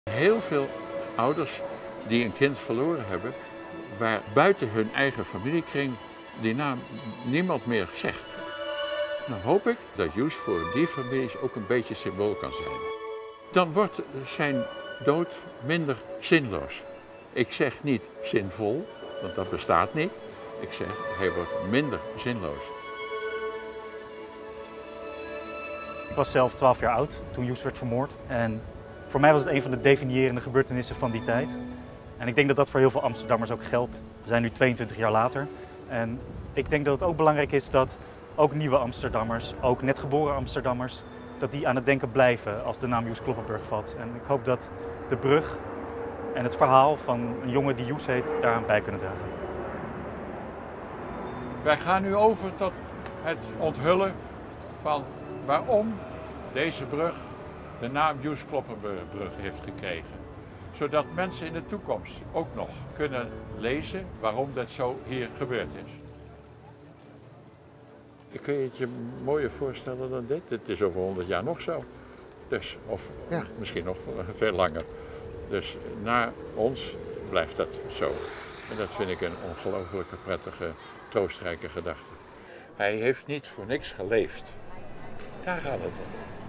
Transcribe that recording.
Heel veel ouders die een kind verloren hebben, waar buiten hun eigen familiekring die naam niemand meer zegt. Dan hoop ik dat Joes voor die families ook een beetje symbool kan zijn. Dan wordt zijn dood minder zinloos. Ik zeg niet zinvol, want dat bestaat niet. Ik zeg, hij wordt minder zinloos. Ik was zelf 12 jaar oud toen Joes werd vermoord. En voor mij was het een van de definiërende gebeurtenissen van die tijd. En ik denk dat dat voor heel veel Amsterdammers ook geldt. We zijn nu 22 jaar later. En ik denk dat het ook belangrijk is dat ook nieuwe Amsterdammers, ook net geboren Amsterdammers, dat die aan het denken blijven als de naam Joes Kloppenburg valt. En ik hoop dat de brug en het verhaal van een jongen die Joes heet daaraan bij kunnen dragen. Wij gaan nu over tot het onthullen van waarom deze brug de naam Joes Kloppenburg heeft gekregen. Zodat mensen in de toekomst ook nog kunnen lezen waarom dat zo hier gebeurd is. Kun je het je mooier voorstellen dan dit? Het is over 100 jaar nog zo. Dus, of ja, misschien nog veel langer. Dus na ons blijft dat zo. En dat vind ik een ongelooflijke prettige, troostrijke gedachte. Hij heeft niet voor niks geleefd. Daar gaat het om.